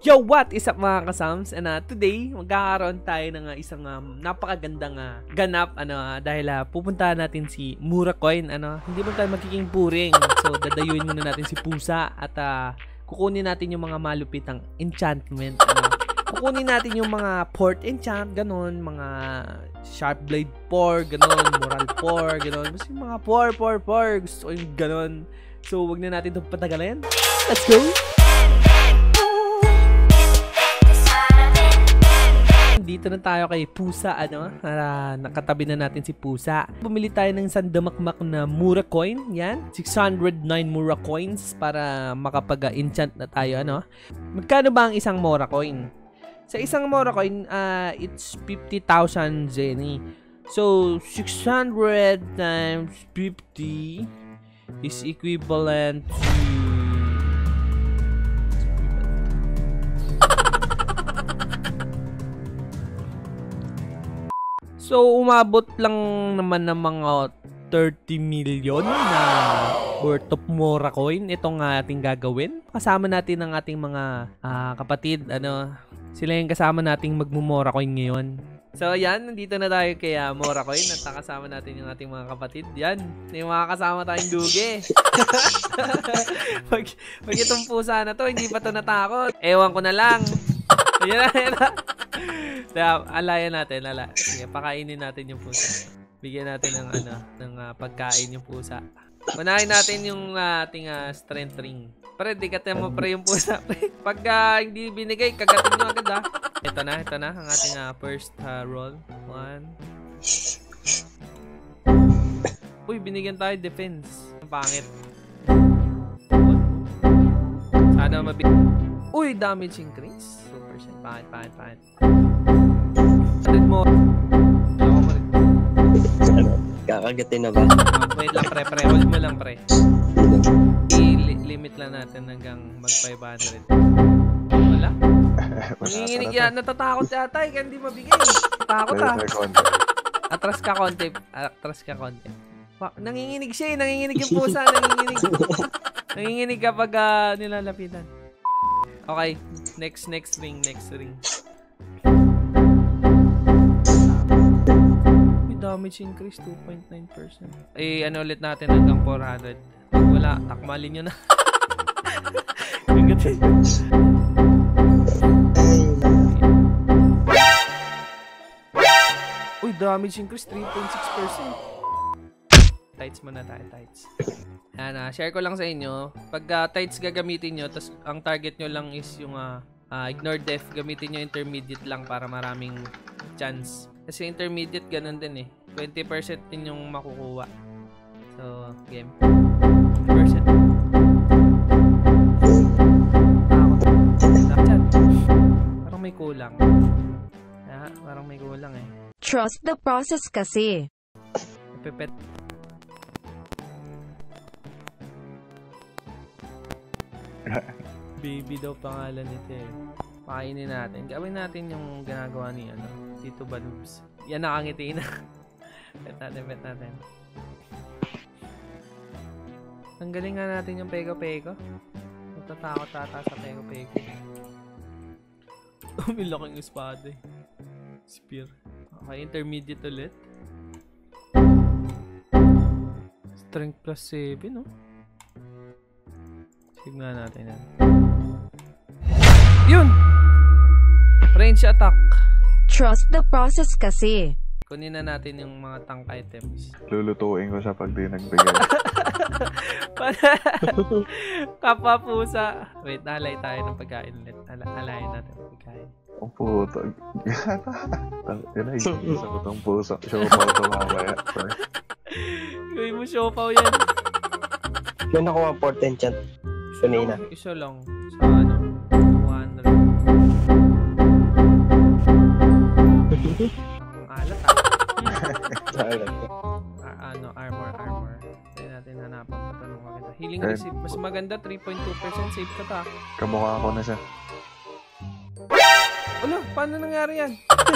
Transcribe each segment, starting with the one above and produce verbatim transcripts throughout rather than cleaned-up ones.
Yo, what is up mga kasams? And uh, today, magkakaroon tayo ng uh, isang um, napakagandang uh, ganap ano uh, dahil uh, pupuntahan natin si Muracoin. Ano, hindi mo tayo magiging puring. So, dadayuin muna natin si Pusa at uh, kukunin natin yung mga malupitang enchantment. Ano, kukunin natin yung mga port enchant, ganon, mga sharp blade pour, ganon, moral pour, ganon. Basta yung mga pour, pour, pour. Gusto ko yung ganon. So, wag na natin itong patagalin. Let's go! Dito na tayo kay Pusa, ano, uh, nakatabi na natin si Pusa. Bumili tayo ng sandamakmak na Muracoin, yan, six hundred nine Muracoins para makapag-enchant na tayo, ano. Magkano ba ang isang Muracoin? Sa isang Muracoin, uh, it's fifty thousand Zenny. So, six hundred times fifty is equivalent to So, umabot lang naman ng mga thirty million na worth of Muracoin itong ating gagawin. Kasama natin ang ating mga uh, kapatid. Ano, sila yung kasama nating magmumuracoin ngayon. So, yan. Nandito na tayo kay uh, Muracoin at kasama natin yung ating mga kapatid. Yan. Yung mga kasama tayong dugi. pag, pag itong pusa na to, hindi pa to natakot. Ewan ko na lang. Yan na, yan na. Kaya, alayan natin, ala. Sige, pakainin natin yung pusa. Bigyan natin ng ano, ng uh, pagkain yung pusa. Unahin natin yung uh, ating uh, strength ring. Pre, di ka mo pre yung pusa. Pre. Pag uh, hindi binigay, kagatin nyo agad ah. Ito na, ito na, ang ating uh, first uh, roll. One. Uy, binigyan tayo defense. Ang pangit. Sana mabigyan. Uy, damage increase. two percent. Pangit, pangit, pangit. Alit mo. Ako mo rin. Ano? Kakagatin na ba? Uh, wait lang pre, pre. Hold mo lang pre. I-limit lang natin hanggang mag five hundred. Wala? Nanginginig yan. Natatakot yata eh. Kaya hindi mabigay. Takot ah. Atras ka konti. Atras ka konti. Nanginginig siya eh. Nanginginig yung pusa. Nanginginig. Nanginginig kapag uh, nilalapitan. Okay. Next, next ring. Next ring. Damage increase two point nine percent. Eh, ano ulit natin hanggang four hundred. Pag wala, takmalin nyo na. Uy, damage increase three point six percent. Tights muna tayo, tights. Yan, uh, share ko lang sa inyo. Pag uh, tights gagamitin nyo, tas ang target nyo lang is yung uh, uh, ignore def, gamitin nyo intermediate lang para maraming chance. Kasi intermediate ganun din eh. twenty percent din yung makukuha. So, game. twenty percent. Parang may kulang. Ah, parang may kulang eh. Trust the process kasi. Pipet. Baby daw pangalan nito eh. Pakainin natin. Gawin natin yung ginagawa ni ano, Tito Banubs. Yan nakangiti na. Bet natin, bet natin. Tanggalin nga natin yung pego-pego. Natatakot tata sa pego-pego. Umilaking espada eh. Spear. Okay, intermediate ulit. Strength plus seven, no? Signan natin yan. Yun! Range attack. Trust the process kasi. Kunin na natin yung mga tank items. Lulutuin ko siya pag di nagbigay. Kapwa pusa. Wait, alay tayo ng pagkain ulit. Al alayin natin ng pagkain. Ang puto. Yan ay isa ko tong puso. Show pa ito mamaya. Gawin mo siopaw yan. May nakuha port enchant. Kanina. Isa lang. Sa ano? two hundred. Ang alat ah. Ar ano, armor, armor. Hindi natin hanapan pa ito nung maganda. Healing receipt. Mas maganda, three point two percent. Save ka ta. Kamukha ko na siya. Ano? Paano nangyari yan?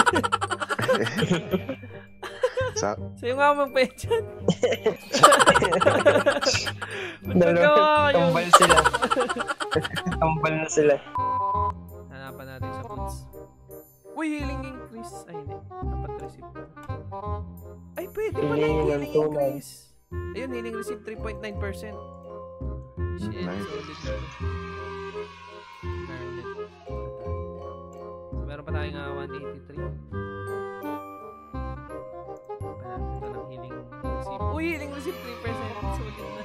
Sa... Sa'yo nga magpa-enchant. Tambal sila. Tambal na sila. Uy, healing increase. Ay, hindi. Dapat receive pa. Ay, pwede pala Healing yung ng healing two months. increase. Ayun, healing receive three point nine percent. Shit, Nice. solid na. Meron din. So, meron pa tayong uh, one eighty-three. Pa natin ito ng healing receive. Uy, healing receive three percent. Solid na.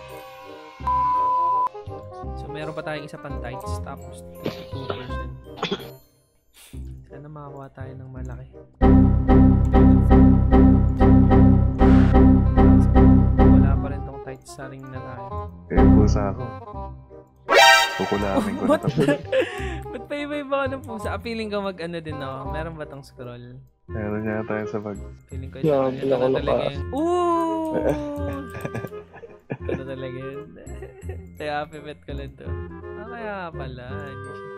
So, meron pa tayong isa pang tights. Tapos, thirty-two percent. Sana makakuha tayo ng malaki. Wala pa rin tong tights sa ring na tayo. Eh, pusa ako. Kukulamin ko na What? ito. Ba't pa iba-iba ka ng pusa? Ah, feeling ko mag-ano din ako. Meron ba tong scroll? Meron niya tayo sa bag. Feeling ko ito, Yeah, ito wala ko na talaga naka- yun. Ooh! Ito na talaga yun. Kaya pipet ko lang to. Ah, kaya pala. Hindi siya.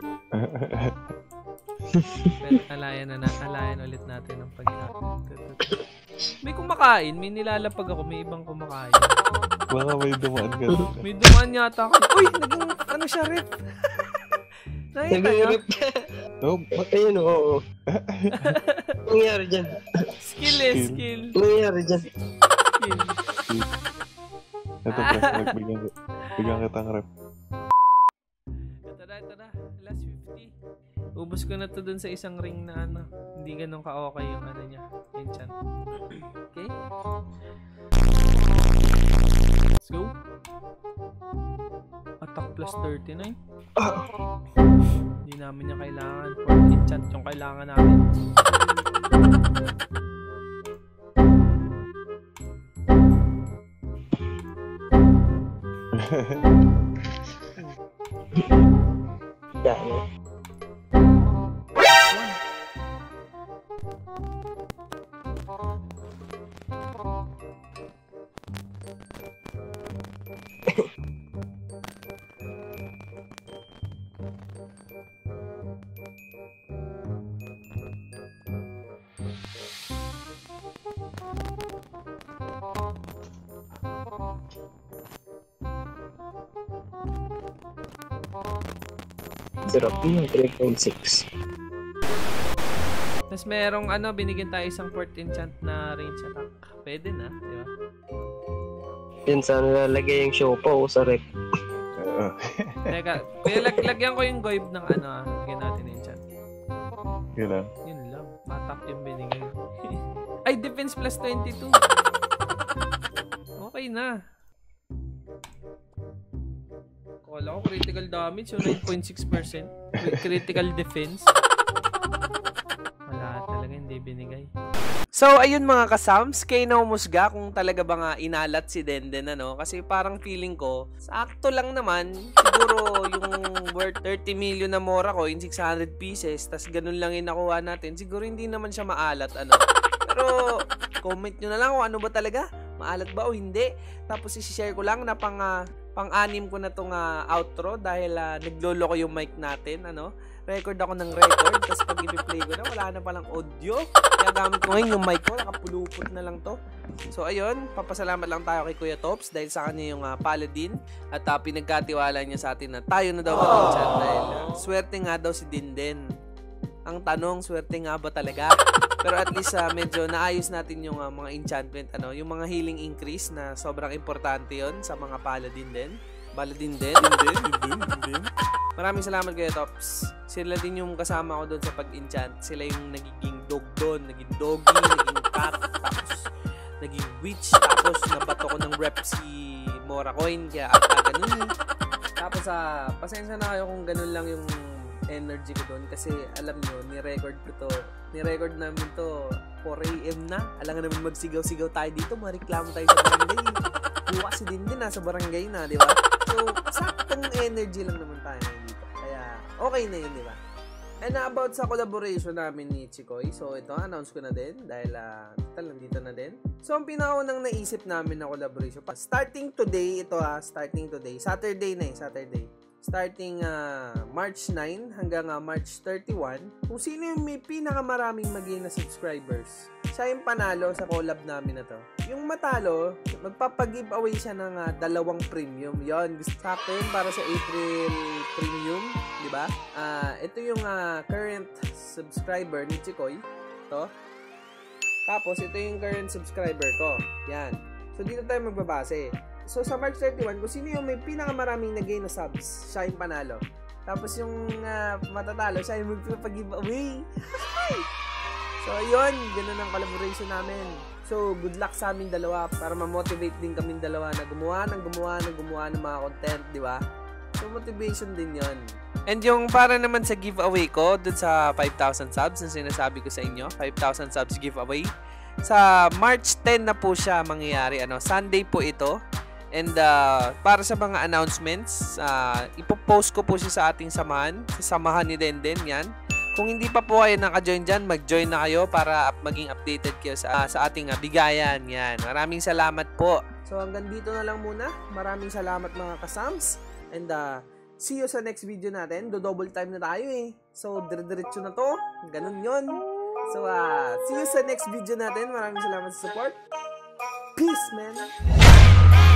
Pero alayan na na. Alayan ulit natin ang pag May kumakain. May nilalapag ako. May ibang kumakain. Baka may dumaan ka doon. May dumaan yata ako. Uy! Naging ano siya, rep. Nakita niya? Nag-rip. Oh, Ayun, oo. Anong nangyari dyan? Skill eh, skill. Anong nangyari dyan? Skill. ito pre. Bigyan, bigyan kitang rep. Ito na, ito na. Last fifty. Ubus ko na to dun sa isang ring na ano. Hindi ganun ka-okay yung ano niya. Enchant. Okay? Let's go. Attack plus thirty-nine. Hindi namin niya kailangan. Fourth enchant yung kailangan namin. Yan. Sarap yun, three point six. Tapos merong ano, binigyan tayo isang fourth enchant na range attack. Pwede na, di ba? Yan sana lalagay yung show pa o sa rep. Oo. Teka, kaya lag lagyan ko yung goib ng ano ah. Lagyan natin enchant. Yun lang. Yun lang. Attack yung binigay. Ay, defense plus twenty-two. Okay na. Kala ko critical damage, so nine point six percent. Critical defense. Wala talaga, hindi binigay. So, ayun mga kasams, kayo na umusga kung talaga ba nga inalat si Denden, ano? Kasi parang feeling ko, sakto lang naman, siguro yung worth thirty million na Mora coin, six hundred pieces, tas ganun lang yung nakuha natin, siguro hindi naman siya maalat, ano? Pero, comment nyo na lang kung ano ba talaga, maalat ba o hindi. Tapos, isi-share ko lang na pang, uh, pang-anim ko na tong uh, outro dahil uh, naglolo ko yung mic natin, ano? Record ako ng record, tapos pag i-play ko na, wala na palang audio. Kaya gamit ko ngayon yung mic ko, nakapulupot na lang to. So ayun, papasalamat lang tayo kay Kuya Tops dahil sa kanya yung uh, Paladin at uh, pinagkatiwala niya sa atin na tayo na daw mag-enchant dahil uh, swerte nga daw si Denden. Ang tanong, swerte nga ba talaga? Pero at least uh, medyo naayos natin yung uh, mga enchantment, ano, yung mga healing increase na sobrang importante yon sa mga Paladin din. Paladin din. Din, din, din, din. Maraming salamat Kuya Tops. Sila din yung kasama ko doon sa pag-enchant. Sila yung nagiging dog doon, naging doggy, naging cat, tapos naging witch, tapos nabato ko ng rep si Mora Coin, kaya ata ganun. Tapos ah, pasensya na kayo kung ganun lang yung energy ko doon kasi alam nyo, ni-record ko to. Ni-record namin to four a m na. Alam nga naman magsigaw-sigaw tayo dito, mareklamo tayo sa barangay. Bukas si Dindin nasa barangay na, di ba? So, saktong energy lang naman tayo dito. Kaya, okay na yun, di ba? And uh, about sa collaboration namin ni Chikoy, so ito, announce ko na din dahil uh, tal, nandito na din. So, ang pinakaunang naisip namin na collaboration, starting today, ito ha, starting today, Saturday na eh, Saturday. starting uh, March nine hanggang uh, March thirty-one, kung sino yung may pinakamaraming mag-gain na subscribers, siya yung panalo sa collab namin na to. Yung matalo, magpapag-giveaway siya ng uh, dalawang premium. Yon, gusto sakto yun para sa April premium, di ba? Uh, ito yung uh, current subscriber ni Chikoy. To. Tapos, ito yung current subscriber ko. Yan. So, dito tayo magbabase. So, sa March thirty-one, kung sino yung may pinakamaraming na-gain na subs, siya yung panalo. Tapos, yung uh, matatalo, siya yung magpapag-giveaway. So, yun. Ganun ang collaboration namin. So, good luck sa aming dalawa para ma-motivate din kaming dalawa na gumawa ng gumawa ng gumawa ng mga content, di ba? So, motivation din yon. And yung para naman sa giveaway ko, dun sa five thousand subs, na sinasabi ko sa inyo, five thousand subs giveaway, sa March ten na po siya mangyayari. Ano, Sunday po ito. And uh, para sa mga announcements, uh, ipopost ko po siya sa ating samahan. Sa samahan ni Denden, yan. Kung hindi pa po kayo naka-join dyan, mag-join na kayo para maging updated kayo sa, uh, sa ating uh, bigayan. Yan. Maraming salamat po. So hanggang dito na lang muna. Maraming salamat mga kasams. And uh, see you sa next video natin. Do-double time na tayo eh. So dire-diretso na to. Ganun yon. So uh, see you sa next video natin. Maraming salamat sa support. Peace, man.